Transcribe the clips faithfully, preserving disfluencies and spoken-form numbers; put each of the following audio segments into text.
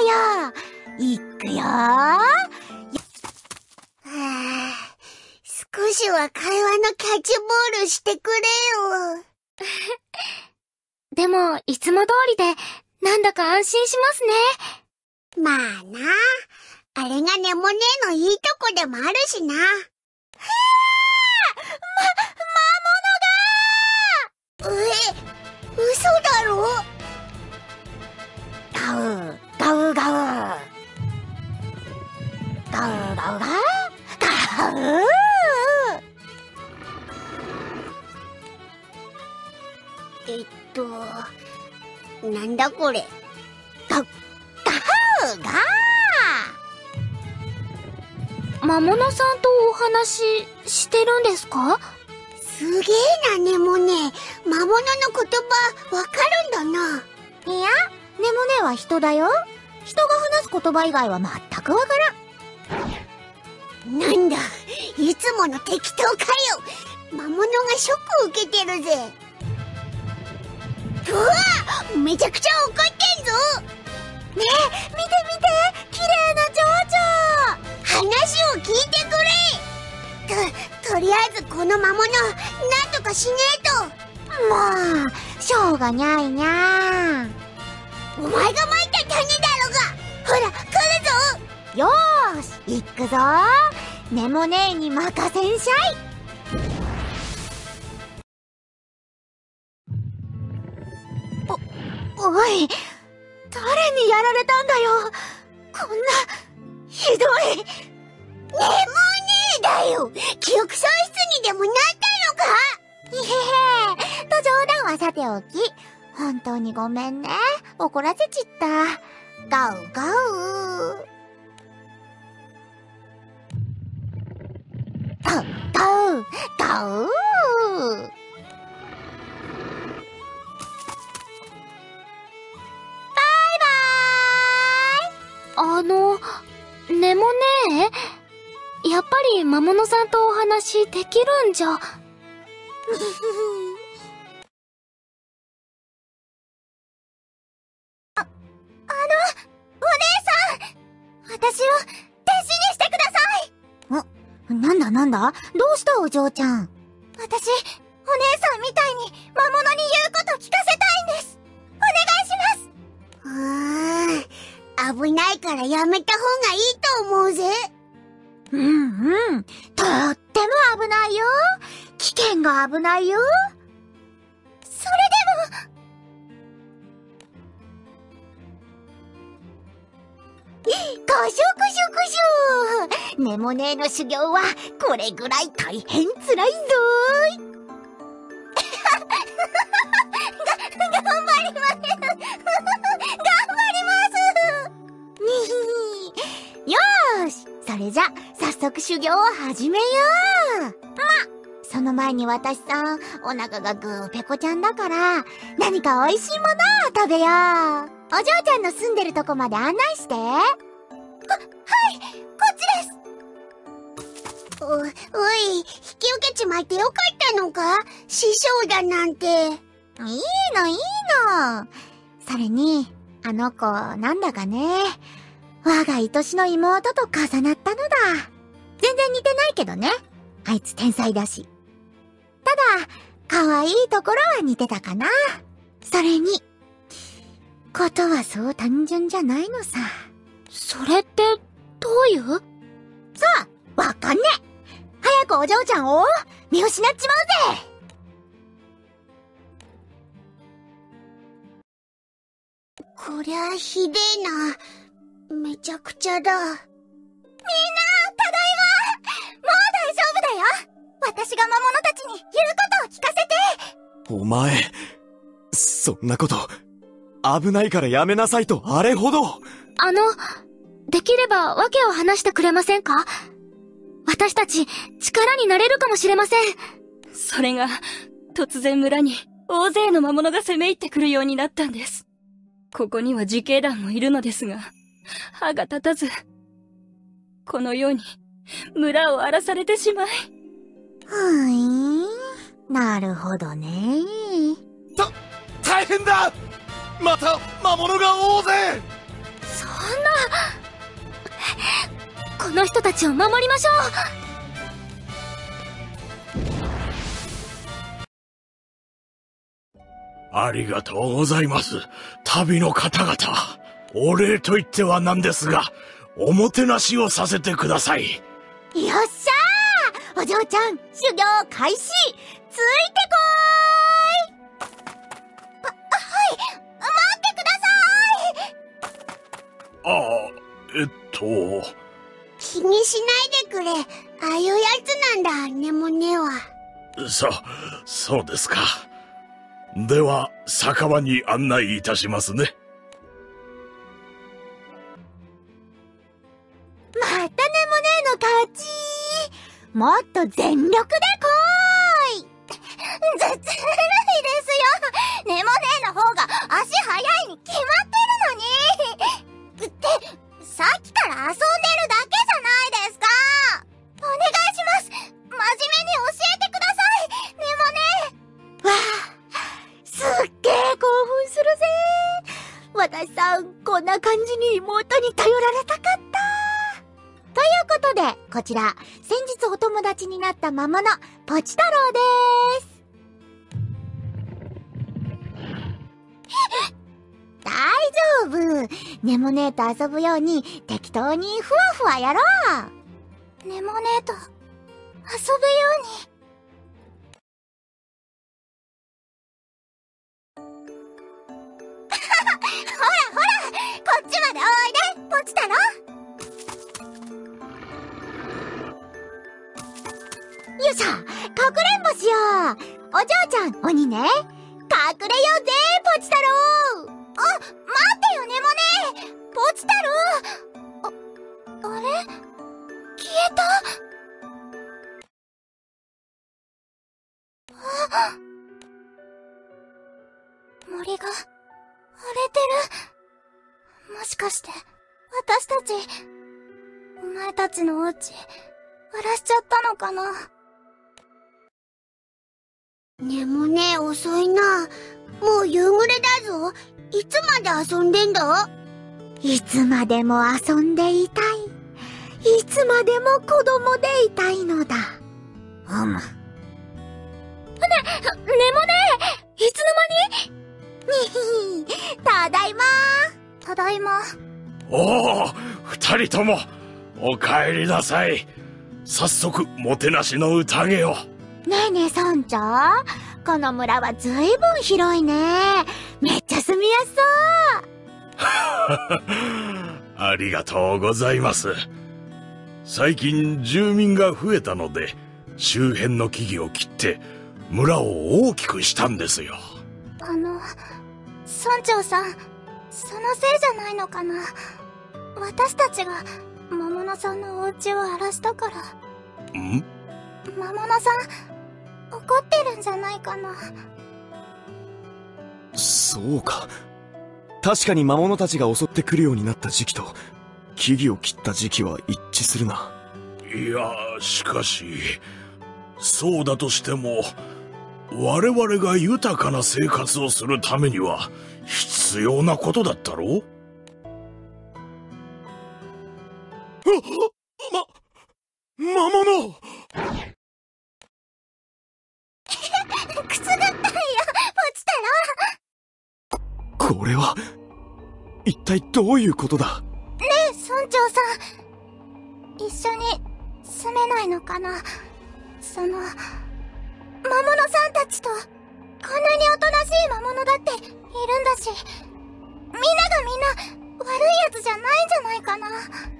よ。いくよー。はぁ、少しは会話のキャッチボールしてくれよ。 でも、いつも通りで、なんだか安心しますね。まあな。あれがネモネのいいとこでもあるしな。はぁ、ま、魔物がー！え、嘘だろ？ ガウ、ガウガウ。ガウガウガウ。ガウ。 えっと、なんだこれ。 ガウ、ガウガー。魔物さんとお話ししてるんですか？ すげえな、ネモネ。魔物の言葉、わかるんだな。 いや、ネモネは人だよ。人が話す言葉以外は全くわからん。 なんだ、いつもの適当かよ。魔物がショック受けてるぜ。うわっ、めちゃくちゃ怒ってんぞ。 ねえ、見て見て、綺麗な蝶々。 話を聞いてくれ。と、とりあえずこの魔物、なんとかしねえと。もう、しょうがにゃいにゃー。 お前がまいた種だろが。ほら、来るぞ。 よーし、行くぞー。ネモネーに任せんしゃい。お、おい、誰にやられたんだよ。こんな、ひどい。 ネモネーだよ。記憶喪失にでもなったのか？ いへへ、と冗談はさておき、本当にごめんね。怒らせちった。ガウガウ。ガウガウガウ。 あの、ネモネー？やっぱり魔物さんとお話できるんじゃ。あ、 あの、お姉さん！私を弟子にしてください！ん、なんだなんだ？どうしたお嬢ちゃん？私、お姉さんみたいに魔物に言うこと聞かせたいんです！お願いします！ うーん。危ないからやめた方がいいと思うぜ。 うんうん。とっても危ないよ。危険が危ないよ。 それでも。 ごしょごしょごしょ。ネモネーの修行はこれぐらい大変つらいぞーい。が、頑張ります。頑張ります。よーし、それじゃ早速修行を始めよう。ま、その前に私さんお腹がぐーぺこちゃんだから何か美味しいものを食べよう。お嬢ちゃんの住んでるとこまで案内して。は、はい、こっちです。 お、おい、引き受けちまってよかったのか？師匠だなんて。いいのいいの。それに、あの子、なんだかね、我が愛しの妹と重なったのだ。全然似てないけどね。あいつ天才だし。ただ、可愛いところは似てたかな。それに、ことはそう単純じゃないのさ。 それって、どういう？ さあ、わかんねえ。早くお嬢ちゃんを見失っちまうぜ。 こりゃひでえな。めちゃくちゃだ。みんな、ただいま。もう大丈夫だよ。私が魔物たちに言うことを聞かせて。 お前、そんなこと、危ないからやめなさいとあれほど。 あの、できれば訳を話してくれませんか？私たち、力になれるかもしれません。 それが、突然村に大勢の魔物が攻め入ってくるようになったんです。ここには自警団もいるのですが、歯が立たず、このように村を荒らされてしまい。 ふーん、なるほどね。 た、大変だ！また魔物が大勢！ そうこの人たちを守りましょう。ありがとうございます。旅の方々。お礼と言ってはなんですが、おもてなしをさせてください。 よっしゃー、お嬢ちゃん、修行開始。ついてこーい。は、はい、待ってください。 ああ、えっと。 気にしないでくれ。ああいうやつなんだ、ネモネは。 そ、そうですか。では、酒場に案内いたしますね。 またネモネの勝ち。もっと全力でこーい。ず、ずるいですよ。ネモネの方が足速いに決まってるのに。って、さっきから遊んでるだけじゃないですか。お願いします。真面目に教えてください、ネモネ。わあ、すっげー興奮するぜ。私さん、こんな感じに妹に頼られたかった。ということで、こちら、先日お友達になった魔物、ポチ太郎でーす。大丈夫。ネモネーと遊ぶように適当にふわふわやろう。ネモネーと遊ぶように。ほらほら、こっちまでおいで、ポチ太郎。よっしゃ、かくれんぼしよう。お嬢ちゃん、鬼ね。隠れようぜ、ポチ太郎。あ、待ってよ、ネモネ。ポチ太郎。あ、あれ？消えた。あ、森が荒れてる。もしかして、私たち、お前たちのお家、荒らしちゃったのかな。 ネモネ遅いな。もう夕暮れだぞ。いつまで遊んでんだ？ いつまでも遊んでいたい。いつまでも子供でいたいのだ。うむ。ね、 ネモネいつの間に？ にひ、ただいまー。ただいま。 おお、二人とも、お帰りなさい。早速、もてなしの宴を。 ねえねえ村長、この村はずいぶん広いね。めっちゃ住みやすそう。 ありがとうございます。最近住民が増えたので、周辺の木々を切って村を大きくしたんですよ。 あの、村長さん、そのせいじゃないのかな。私たちが魔物さんのお家を荒らしたから。 ん？ 魔物さん、怒ってるんじゃないかな。 そうか。確かに魔物たちが襲ってくるようになった時期と、木々を切った時期は一致するな。 いや、しかし、そうだとしても、我々が豊かな生活をするためには、必要なことだったろう？ ま、魔物！ くすぐったいよ、ポチ太郎。 これは、一体どういうことだ？ ねえ、村長さん。一緒に住めないのかな。その、魔物さんたちと、こんなにおとなしい魔物だっているんだし、みんながみんな悪いやつじゃないんじゃないかな。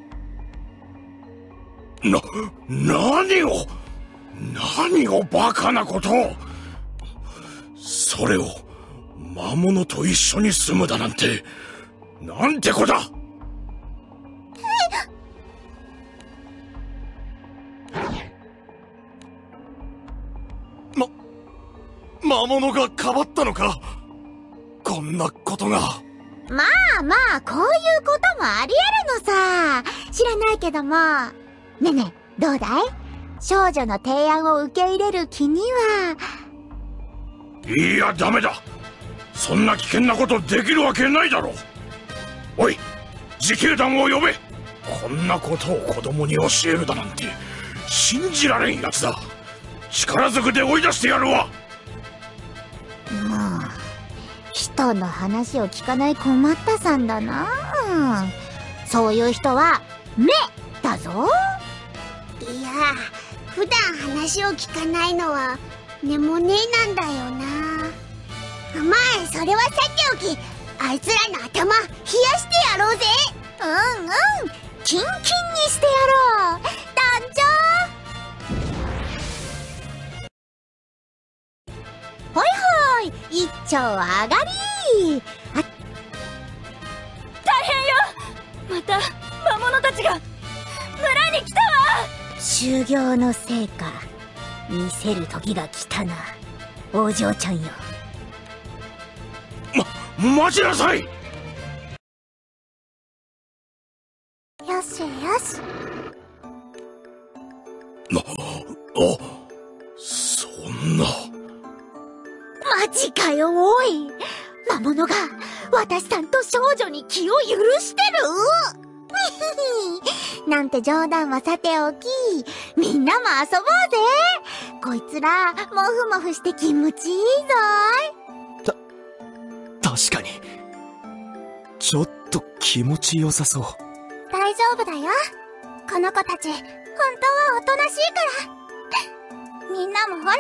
な、何を、何をバカなことを。それを、魔物と一緒に住むだなんて、なんて子だ。 ま、魔物がかばったのか？こんなことが。 まあまあ、こういうこともあり得るのさ。知らないけども。ねえねえ、どうだい？少女の提案を受け入れる気には。 いや、ダメだ。そんな危険なことできるわけないだろう。おい、 自警団を呼べ。こんなことを子供に教えるだなんて信じられんやつだ。力ずくで追い出してやるわ。 もう人の話を聞かない困ったさんだな。そういう人は目だぞ。 いや、普段話を聞かないのはネモネなんだよな。まあそれはさておき、あいつらの頭冷やしてやろうぜ。 うんうん、キンキンにしてやろう団長。ほいほい、一丁上がり。あ、 大変よ。また魔物たちが村に来たわ。 修行の成果見せる時が来たな、お嬢ちゃんよ。 ま、待ちなさい。 よしよし。 な、あ、そんな。 マジかよ、おい。魔物が私さんと少女に気を許してるなんて冗談はさておき、みんなも遊ぼうぜ。こいつらモフモフして気持ちいいぞた、確かにちょっと気持ちよさそう。 大丈夫だよ。この子たち本当はおとなしいからみんなもほら。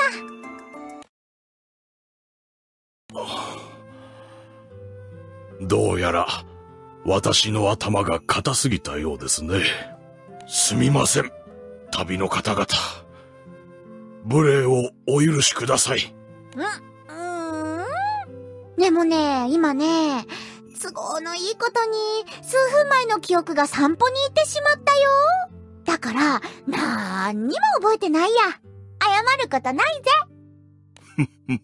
どうやら私の頭が硬すぎたようですね。すみません、旅の方々。無礼をお許しください。 うん、うーん。でもね、今ね、都合のいいことに数分前の記憶が散歩に行ってしまったよ。だからなーにも覚えてないや。謝ることないぜ。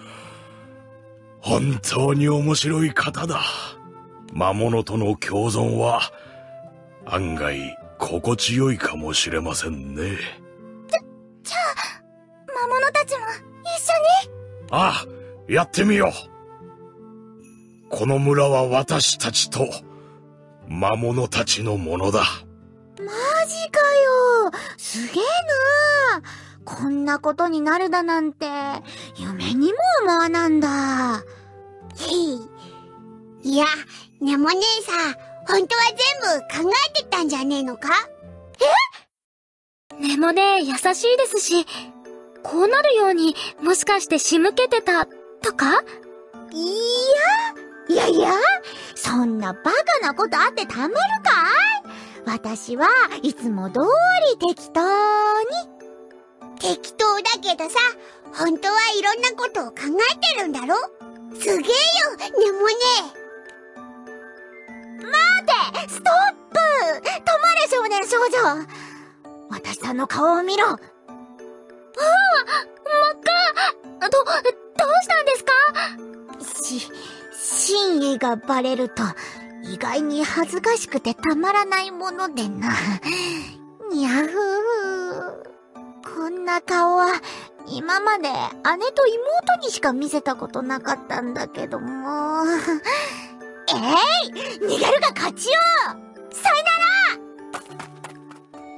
本当に面白い方だ。魔物との共存は案外心地よいかもしれませんね。 じゃ、じゃあ魔物たちも一緒に。 ああ、やってみよう。この村は私たちと魔物たちのものだ。 マジかよ、すげえな。こんなことになるだなんて夢にも思わなんだ。 いや、ネモ姉さん、本当は全部考えてたんじゃねえのか？ ネモネ優しいですし、こうなるようにもしかして仕向けてたとか？ いや、いやいや、そんなバカなことあってたまるかい？私はいつも通り適当に。 適当だけどさ、本当はいろんなことを考えてるんだろ？すげえよ、ネモ姉。 待て！ストップ！止まれ少年少女！私さんの顔を見ろ！ああ！ 真っ赤！ど、どうしたんですか？ し、真意がバレると意外に恥ずかしくてたまらないものでな。にゃふー。こんな顔は今まで姉と妹にしか見せたことなかったんだけども。えい！逃げるが勝ちよ！さよなら！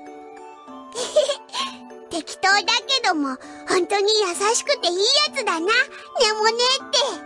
適当だけども、本当に優しくていいやつだな、ネモ姉って。